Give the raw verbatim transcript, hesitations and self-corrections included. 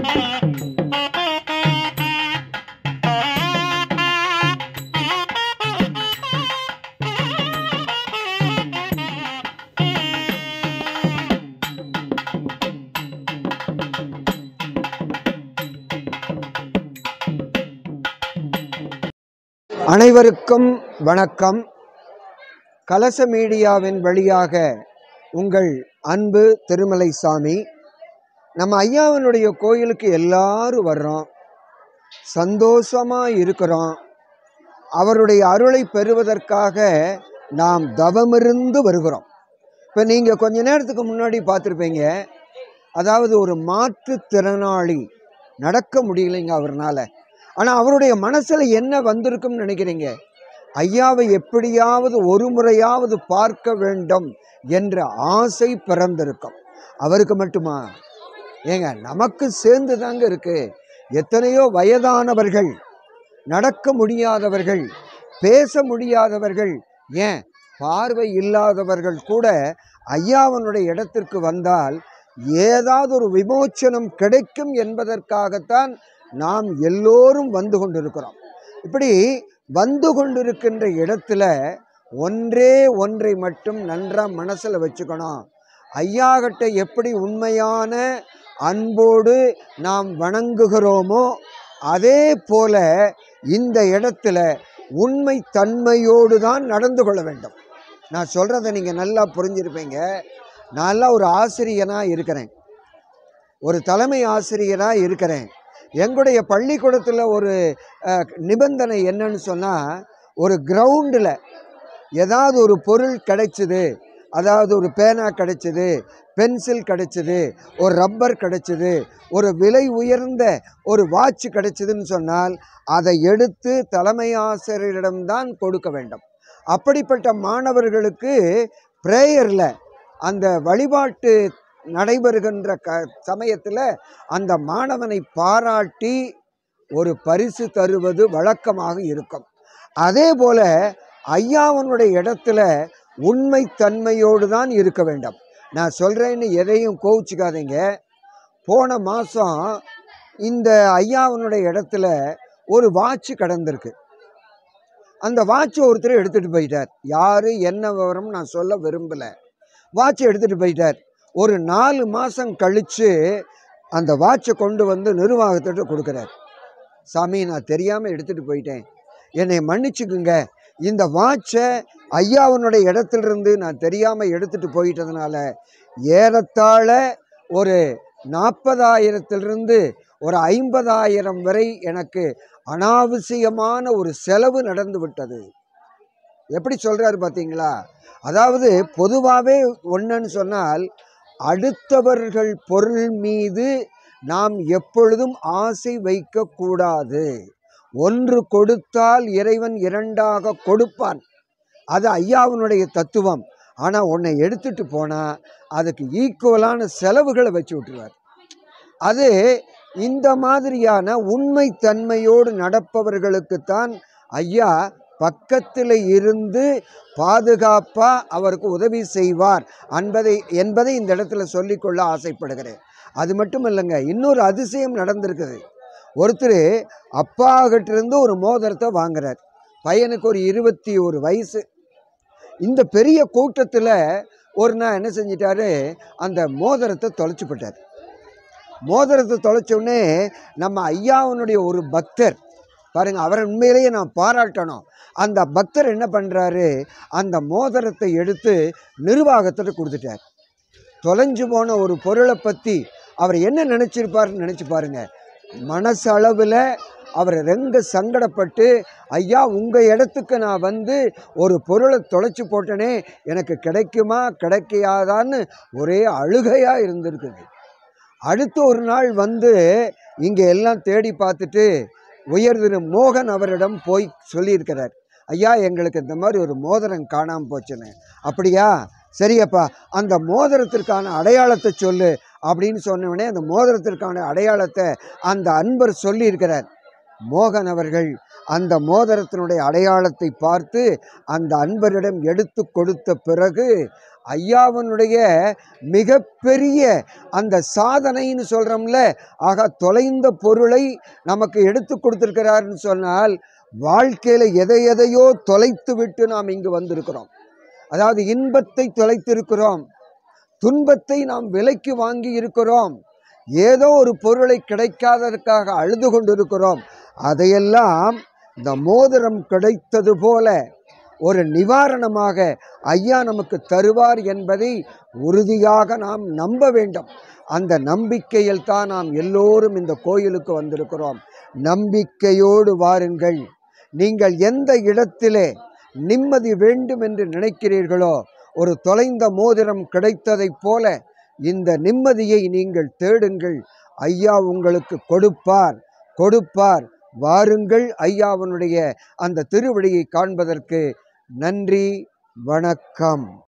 அனைவருக்கும் வணக்கம். கலச மீடியாவின் வழியாக உங்கள் அன்பு திருமலைசாமி. நம்ம ஐயாவினுடைய கோயிலுக்கு எல்லாரும் வர்றோம், சந்தோஷமாக இருக்கிறோம். அவருடைய அருளை பெறுவதற்காக நாம் தவமிருந்து வருகிறோம். இப்போ நீங்கள் கொஞ்ச நேரத்துக்கு முன்னாடி பார்த்துருப்பீங்க, அதாவது ஒரு மாற்றுத்திறனாளி நடக்க முடியலைங்க அவர்னால. ஆனால் அவருடைய மனசில் என்ன வந்திருக்கும்னு நினைக்கிறீங்க? ஐயாவை எப்படியாவது ஒரு முறையாவது பார்க்க வேண்டும் என்ற ஆசை பிறந்திருக்கும். அவருக்கு மட்டுமா ஏங்க, நமக்கு சேர்ந்து தாங்க இருக்கு. எத்தனையோ வயதானவர்கள், நடக்க முடியாதவர்கள், பேச முடியாதவர்கள், ஏன் பார்வை இல்லாதவர்கள் கூட ஐயாவனுடைய இடத்திற்கு வந்தால் ஏதாவது ஒரு விமோச்சனம் கிடைக்கும் என்பதற்காகத்தான் நாம் எல்லோரும் வந்து கொண்டிருக்கிறோம். இப்படி வந்து கொண்டிருக்கின்ற இடத்துல ஒன்றே ஒன்றை மட்டும் நன்றாக மனசில் வச்சுக்கணும். ஐயாகிட்ட எப்படி உண்மையான அன்போடு நாம் வணங்குகிறோமோ அதே போல இந்த இடத்துல உண்மை தன்மையோடு தான் நடந்து கொள்ள வேண்டும். நான் சொல்கிறத நீங்கள் நல்லா புரிஞ்சிருப்பீங்க. நான்லாம் ஒரு ஆசிரியனாக இருக்கிறேன், ஒரு தலைமை ஆசிரியராக இருக்கிறேன். எங்களுடைய பள்ளிக்கூடத்தில் ஒரு நிபந்தனை என்னன்னு சொன்னால், ஒரு கிரவுண்டில் ஏதாவது ஒரு பொருள் கிடைச்சிது, அதாவது ஒரு பேனா கிடைச்சிது, பென்சில் கிடைச்சிது, ஒரு ரப்பர் கிடைச்சிது, ஒரு விலை உயர்ந்த ஒரு வாட்ச் கிடைச்சிதுன்னு சொன்னால் அதை எடுத்து தலைமை ஆசிரியரிடம்தான் கொடுக்க வேண்டும். அப்படிப்பட்ட மாணவர்களுக்கு பிரேயரில், அந்த வழிபாட்டு நடைபெறுகின்ற க சமயத்தில் அந்த மாணவனை பாராட்டி ஒரு பரிசு தருவது வழக்கமாக இருக்கும். அதே போல ஐயாவனுடைய இடத்துல உண்மை தன்மையோடு தான் இருக்க வேண்டும். நான் சொல்கிறேன்னு எதையும் கோவிச்சுக்காதீங்க. போன மாதம் இந்த ஐயாவனுடைய இடத்துல ஒரு வாட்ச் கடந்திருக்கு. அந்த வாட்சை ஒருத்தர் எடுத்துகிட்டு போயிட்டார். யார் என்ன விவரம் நான் சொல்ல விரும்பலை. வாட்சை எடுத்துகிட்டு போயிட்டார். ஒரு நாலு மாதம் கழித்து அந்த வாட்சை கொண்டு வந்து நிர்வாகத்திட்ட கொடுக்குறார். சாமி, நான் தெரியாமல் எடுத்துகிட்டு போயிட்டேன், என்னை மன்னிச்சுக்குங்க. இந்த வாட்சை ஐயாவனுடைய இடத்துலேருந்து நான் தெரியாமல் எடுத்துகிட்டு போயிட்டதுனால ஏறத்தாழ ஒரு நாற்பதாயிரத்திலிருந்து ஒரு ஐம்பதாயிரம் வரை எனக்கு அனாவசியமான ஒரு செலவு நடந்து விட்டது. எப்படி சொல்கிறாரு பார்த்தீங்களா? அதாவது பொதுவாகவே ஒன்றுன்னு சொன்னால், அடுத்தவர்கள் பொருள் மீது நாம் எப்பொழுதும் ஆசை வைக்கக்கூடாது. ஒன்று கொடுத்தால் இறைவன் இரண்டாக கொடுப்பான். அது ஐயாவனுடைய தத்துவம். ஆனால் உன்னை எடுத்துட்டு போனால் அதுக்கு ஈக்குவலான செலவுகளை வச்சு விட்டுருவார். அது இந்த மாதிரியான உண்மை தன்மையோடு நடப்பவர்களுக்குத்தான் ஐயா பக்கத்தில் இருந்து பாதுகாப்பாக அவருக்கு உதவி செய்வார் என்பதை என்பதை இந்த இடத்துல சொல்லிக்கொள்ள ஆசைப்படுகிறேன். அது மட்டும் இல்லைங்க, இன்னொரு அதிசயம் நடந்திருக்குது. ஒருத்தர் அப்பாகிட்டிருந்து ஒரு மோதிரத்தை வாங்குறார். பையனுக்கு ஒரு இருபத்தி ஒரு வயசு. இந்த பெரிய கூட்டத்தில் ஒரு நாள் என்ன செஞ்சிட்டாரு, அந்த மோதிரத்தை தொலைச்சி போட்டார். மோதிரத்தை தொலைச்சோடனே நம்ம ஐயாவனுடைய ஒரு பக்தர் பாருங்கள், அவரை உண்மையிலேயே நான் பாராட்டணும். அந்த பக்தர் என்ன பண்ணுறாரு, அந்த மோதிரத்தை எடுத்து நிர்வாகத்தில் கொடுத்துட்டார். தொலைஞ்சு போன ஒரு பொருளை பற்றி அவர் என்ன நினச்சிருப்பாருன்னு நினச்சி பாருங்கள். மனசளவில் அவர் ரெங்க சங்கடப்பட்டு, ஐயா உங்கள் இடத்துக்கு நான் வந்து ஒரு பொருளை தொலைச்சி போட்டனே, எனக்கு கிடைக்குமா கிடைக்காதான்னு ஒரே அழுகையாக இருந்திருக்குது. அடுத்த ஒரு நாள் வந்து இங்கே எல்லாம் தேடி பார்த்துட்டு உயர் திரு மோகன் அவரிடம் போய் சொல்லியிருக்கிறார், ஐயா எங்களுக்கு இந்த மாதிரி ஒரு மோதிரம் காணாமல் போச்சுன்னு. அப்படியா, சரியப்பா, அந்த மோதிரத்திற்கான அடையாளத்தை சொல்லு அப்படின்னு சொன்னவனே அந்த மோதிரத்திற்கான அடையாளத்தை அந்த அன்பர் சொல்லியிருக்கிறார். மோகன் அவர்கள் அந்த மோதிரத்தினுடைய அடையாளத்தை பார்த்து அந்த அன்பரிடம் எடுத்து கொடுத்த பிறகு ஐயாவனுடைய மிகப்பெரிய அந்த சாதனைன்னு சொல்கிறோம்ல, ஆக தொலைந்த பொருளை நமக்கு எடுத்து கொடுத்துருக்கிறாருன்னு சொன்னால், வாழ்க்கையில் எதை எதையோ தொலைத்து விட்டு நாம் இங்கு வந்திருக்கிறோம். அதாவது இன்பத்தை தொலைத்திருக்கிறோம், துன்பத்தை நாம் விலைக்கு வாங்கி இருக்கிறோம், ஏதோ ஒரு பொருளை கிடைக்காததற்காக அழுது கொண்டிருக்கிறோம். அதையெல்லாம் இந்த மோதிரம் கிடைத்தது போல ஒரு நிவாரணமாக ஐயா நமக்கு தருவார் என்பதை உறுதியாக நாம் நம்ப வேண்டும். அந்த நம்பிக்கையில் தான் நாம் எல்லோரும் இந்த கோயிலுக்கு வந்திருக்கிறோம். நம்பிக்கையோடு வாருங்கள். நீங்கள் எந்த இடத்திலே நிம்மதி வேண்டும் என்று நினைக்கிறீர்களோ, ஒரு தொலைந்த மோதிரம் கிடைத்ததைப் போல இந்த நிம்மதியை நீங்கள் தேடுங்கள். ஐயா உங்களுக்கு கொடுப்பார் கொடுப்பார் வாருங்கள் ஐயாவனுடைய அந்த திருவடியை காண்பதற்கு. நன்றி, வணக்கம்.